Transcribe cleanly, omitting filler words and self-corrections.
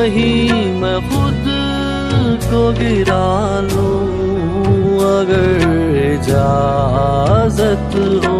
कहीं मैं खुद को गिरा लूं, अगर इजाजत हो